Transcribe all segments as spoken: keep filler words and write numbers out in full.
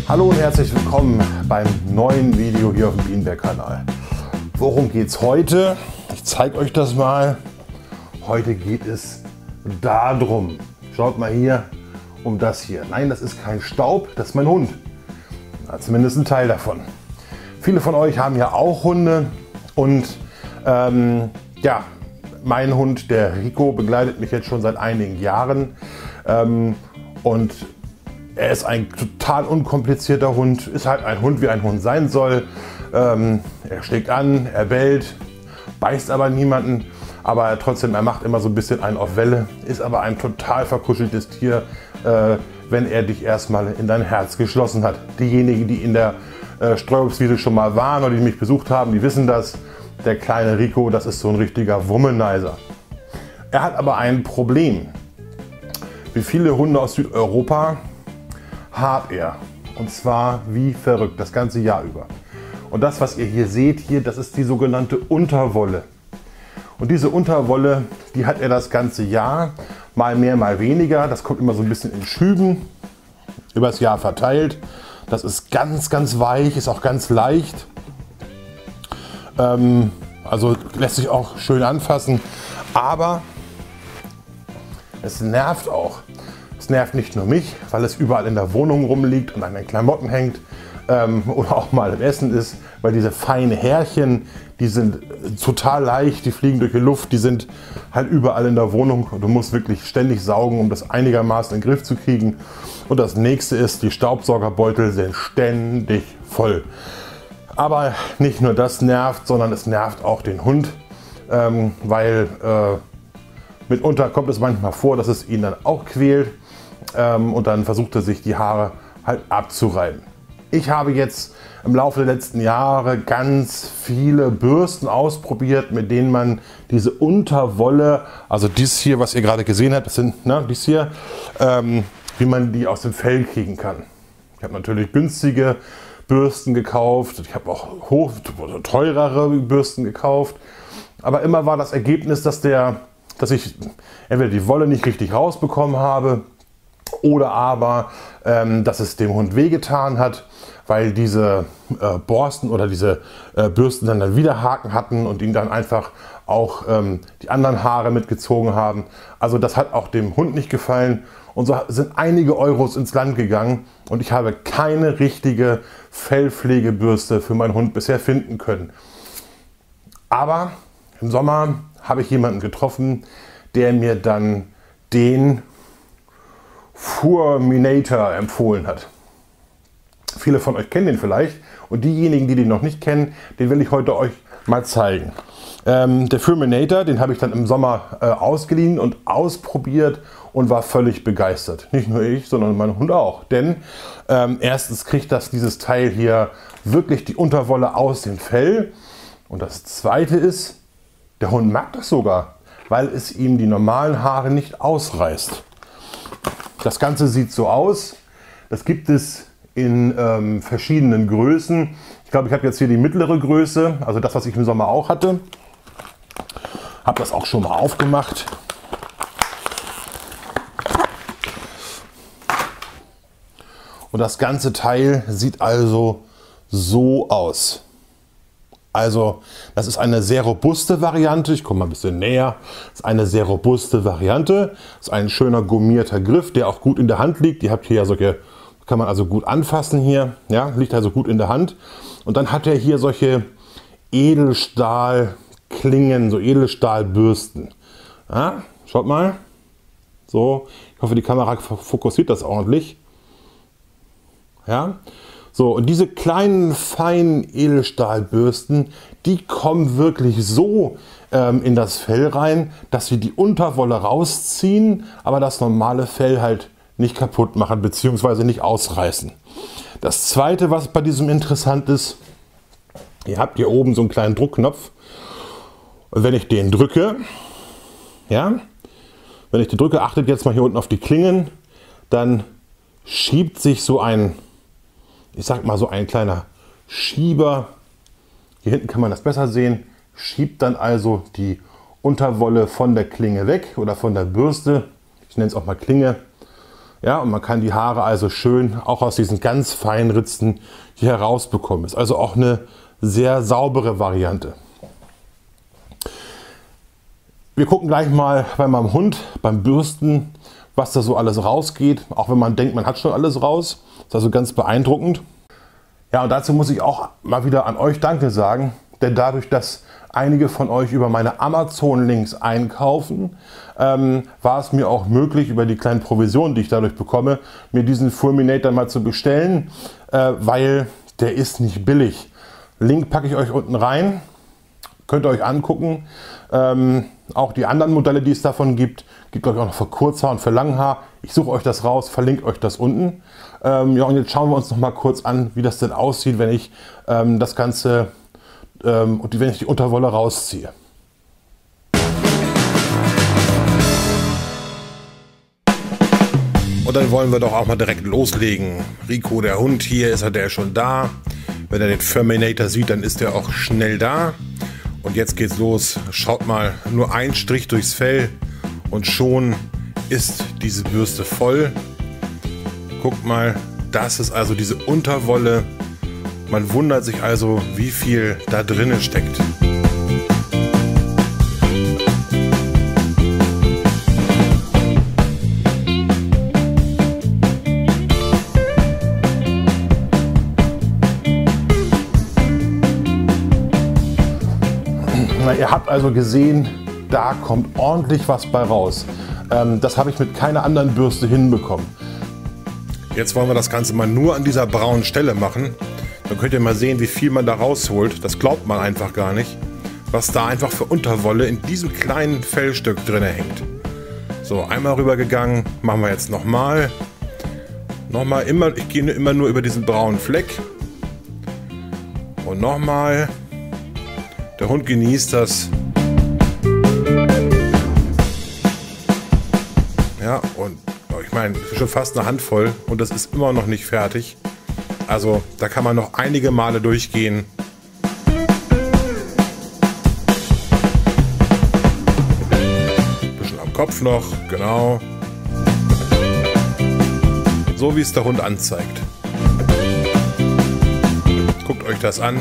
Hallo und herzlich willkommen beim neuen Video hier auf dem Bienenberg-Kanal. Worum geht es heute? Ich zeige euch das mal. Heute geht es darum. Schaut mal hier um das hier. Nein, das ist kein Staub, das ist mein Hund. Ja, zumindest ein Teil davon. Viele von euch haben ja auch Hunde und ähm, ja, mein Hund, der Rico, begleitet mich jetzt schon seit einigen Jahren ähm, und er ist ein total unkomplizierter Hund, ist halt ein Hund, wie ein Hund sein soll. Ähm, er schlägt an, er bellt, beißt aber niemanden, aber trotzdem, er macht immer so ein bisschen einen auf Welle, ist aber ein total verkuscheltes Tier, äh, wenn er dich erstmal in dein Herz geschlossen hat. Diejenigen, die in der äh, Streuobstwiese schon mal waren oder die mich besucht haben, die wissen das. Der kleine Rico, das ist so ein richtiger Womanizer. Er hat aber ein Problem. Wie viele Hunde aus Südeuropa hat er, und zwar wie verrückt, das ganze Jahr über. Und das, was ihr hier seht, hier, das ist die sogenannte Unterwolle. Und diese Unterwolle, die hat er das ganze Jahr, mal mehr, mal weniger. Das kommt immer so ein bisschen in Schüben, übers Jahr verteilt. Das ist ganz, ganz weich, ist auch ganz leicht. Ähm, also lässt sich auch schön anfassen, aber es nervt auch. Es nervt nicht nur mich, weil es überall in der Wohnung rumliegt und an den Klamotten hängt ähm, oder auch mal im Essen ist, weil diese feinen Härchen, die sind total leicht, die fliegen durch die Luft, die sind halt überall in der Wohnung und du musst wirklich ständig saugen, um das einigermaßen in den Griff zu kriegen. Und das nächste ist, die Staubsaugerbeutel sind ständig voll. Aber nicht nur das nervt, sondern es nervt auch den Hund, ähm, weil äh, mitunter kommt es manchmal vor, dass es ihn dann auch quält. Ähm, und dann versucht er sich die Haare halt abzureiben. Ich habe jetzt im Laufe der letzten Jahre ganz viele Bürsten ausprobiert, mit denen man diese Unterwolle, also dies hier, was ihr gerade gesehen habt, das sind ne, dies hier, ähm, wie man die aus dem Fell kriegen kann. Ich habe natürlich günstige Bürsten gekauft, ich habe auch hoch, teurere Bürsten gekauft, aber immer war das Ergebnis, dass, der, dass ich entweder die Wolle nicht richtig rausbekommen habe, oder aber, ähm, dass es dem Hund wehgetan hat, weil diese äh, Borsten oder diese äh, Bürsten dann, dann wieder Haken hatten und ihn dann einfach auch ähm, die anderen Haare mitgezogen haben. Also das hat auch dem Hund nicht gefallen und so sind einige Euros ins Land gegangen und ich habe keine richtige Fellpflegebürste für meinen Hund bisher finden können. Aber im Sommer habe ich jemanden getroffen, der mir dann den Furminator empfohlen hat. Viele von euch kennen den vielleicht und diejenigen, die den noch nicht kennen, den will ich heute euch mal zeigen. Ähm, der Furminator, den habe ich dann im Sommer äh, ausgeliehen und ausprobiert und war völlig begeistert. Nicht nur ich, sondern mein Hund auch. Denn ähm, erstens kriegt das dieses Teil hier wirklich die Unterwolle aus dem Fell und das zweite ist, der Hund mag das sogar, weil es ihm die normalen Haare nicht ausreißt. Das Ganze sieht so aus. Das gibt es in ähm, verschiedenen Größen. Ich glaube, ich habe jetzt hier die mittlere Größe, also das, was ich im Sommer auch hatte. Habe das auch schon mal aufgemacht. Und das ganze Teil sieht also so aus. Also das ist eine sehr robuste Variante. Ich komme mal ein bisschen näher. Das ist eine sehr robuste Variante. Das ist ein schöner gummierter Griff, der auch gut in der Hand liegt. Ihr habt hier ja solche, kann man also gut anfassen hier. Ja, liegt also gut in der Hand. Und dann hat er hier solche Edelstahlklingen, so Edelstahlbürsten. Ja, schaut mal. So, ich hoffe, die Kamera fokussiert das ordentlich. Ja. So, und diese kleinen, feinen Edelstahlbürsten, die kommen wirklich so ähm, in das Fell rein, dass sie die Unterwolle rausziehen, aber das normale Fell halt nicht kaputt machen bzw. nicht ausreißen. Das zweite, was bei diesem interessant ist, ihr habt hier oben so einen kleinen Druckknopf. Und wenn ich den drücke, ja, wenn ich den drücke, achtet jetzt mal hier unten auf die Klingen, dann schiebt sich so ein ich sag mal so ein kleiner Schieber, hier hinten kann man das besser sehen, schiebt dann also die Unterwolle von der Klinge weg oder von der Bürste, ich nenne es auch mal Klinge, Ja, und man kann die Haare also schön auch aus diesen ganz feinen Ritzen hier herausbekommen. Ist also auch eine sehr saubere Variante. Wir gucken gleich mal bei meinem Hund beim Bürsten, was da so alles rausgeht. Auch wenn man denkt, man hat schon alles raus. Ist also ganz beeindruckend. Ja, und dazu muss ich auch mal wieder an euch Danke sagen. Denn dadurch, dass einige von euch über meine Amazon-Links einkaufen, ähm, war es mir auch möglich, über die kleinen Provisionen, die ich dadurch bekomme, mir diesen Fulminator mal zu bestellen, äh, weil der ist nicht billig. Link packe ich euch unten rein, könnt ihr euch angucken. Ähm, auch die anderen Modelle, die es davon gibt, gibt glaube ich auch noch für Kurzhaar und für Langhaar. Ich suche euch das raus, verlinke euch das unten. Ähm, ja, und jetzt schauen wir uns noch mal kurz an, wie das denn aussieht, wenn ich ähm, das Ganze ähm, und wenn ich die Unterwolle rausziehe. Und dann wollen wir doch auch mal direkt loslegen. Rico, der Hund, hier ist er, der schon da. Wenn er den Fulminator sieht, dann ist er auch schnell da. Und jetzt geht's los. Schaut mal, nur ein Strich durchs Fell und schon ist diese Bürste voll. Guckt mal, das ist also diese Unterwolle. Man wundert sich also, wie viel da drinnen steckt. Na, ihr habt also gesehen, da kommt ordentlich was bei raus. Ähm, das habe ich mit keiner anderen Bürste hinbekommen. Jetzt wollen wir das Ganze mal nur an dieser braunen Stelle machen. Dann könnt ihr mal sehen, wie viel man da rausholt. Das glaubt man einfach gar nicht, was da einfach für Unterwolle in diesem kleinen Fellstück drin hängt. So, einmal rüber gegangen, machen wir jetzt nochmal. Nochmal immer, ich gehe immer nur über diesen braunen Fleck. Und nochmal. Der Hund genießt das. Ja, und ich meine, schon fast eine Handvoll und das ist immer noch nicht fertig. Also da kann man noch einige Male durchgehen. Ein bisschen am Kopf noch, genau. So wie es der Hund anzeigt. Guckt euch das an.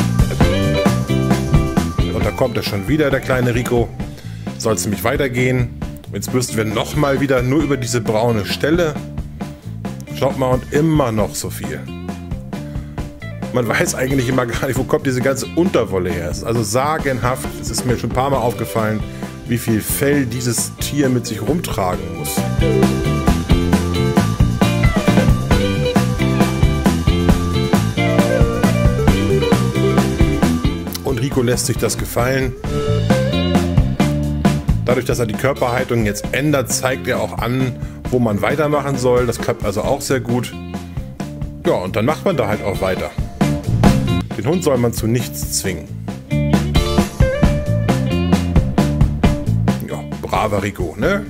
Und da kommt er schon wieder, der kleine Rico. Soll es nämlich weitergehen. Jetzt müssten wir nochmal wieder nur über diese braune Stelle. Schaut mal, und immer noch so viel. Man weiß eigentlich immer gar nicht, wo kommt diese ganze Unterwolle her. Es ist also sagenhaft, es ist mir schon ein paar Mal aufgefallen, wie viel Fell dieses Tier mit sich rumtragen muss. Und Rico lässt sich das gefallen. Dadurch, dass er die Körperhaltung jetzt ändert, zeigt er auch an, wo man weitermachen soll. Das klappt also auch sehr gut. Ja, und dann macht man da halt auch weiter. Den Hund soll man zu nichts zwingen. Ja, braver Rico, ne?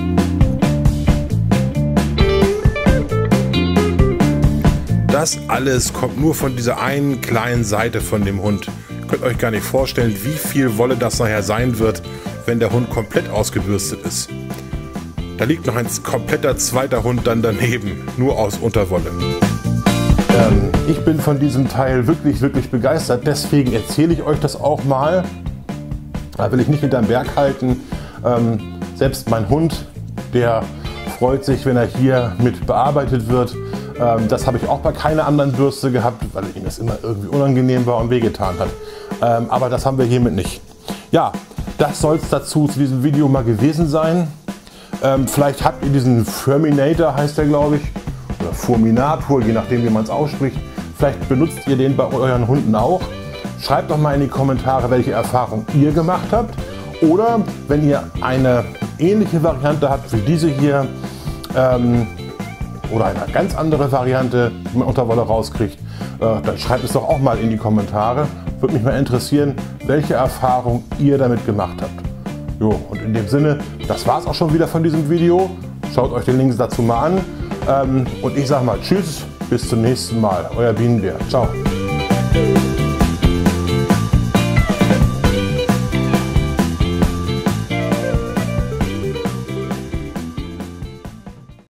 Das alles kommt nur von dieser einen kleinen Seite von dem Hund. Ihr könnt euch gar nicht vorstellen, wie viel Wolle das nachher sein wird, wenn der Hund komplett ausgebürstet ist. Da liegt noch ein kompletter zweiter Hund dann daneben, nur aus Unterwolle. Ähm, ich bin von diesem Teil wirklich, wirklich begeistert. Deswegen erzähle ich euch das auch mal. Da will ich nicht hinterm Berg halten. Ähm, selbst mein Hund, der freut sich, wenn er hier mit bearbeitet wird. Ähm, das habe ich auch bei keiner anderen Bürste gehabt, weil ihm das immer irgendwie unangenehm war und wehgetan hat. Ähm, aber das haben wir hiermit nicht. Ja, das soll es dazu zu diesem Video mal gewesen sein. Ähm, vielleicht habt ihr diesen Fulminator, heißt der glaube ich, oder Fulminator, je nachdem wie man es ausspricht. Vielleicht benutzt ihr den bei euren Hunden auch. Schreibt doch mal in die Kommentare, welche Erfahrung ihr gemacht habt. Oder wenn ihr eine ähnliche Variante habt wie diese hier, ähm, oder eine ganz andere Variante, wie man Unterwolle rauskriegt, äh, dann schreibt es doch auch mal in die Kommentare. Würde mich mal interessieren, welche Erfahrung ihr damit gemacht habt. Jo, und in dem Sinne, das war es auch schon wieder von diesem Video. Schaut euch den Links dazu mal an. Ähm, und ich sage mal Tschüss, bis zum nächsten Mal. Euer Bienenbär. Ciao.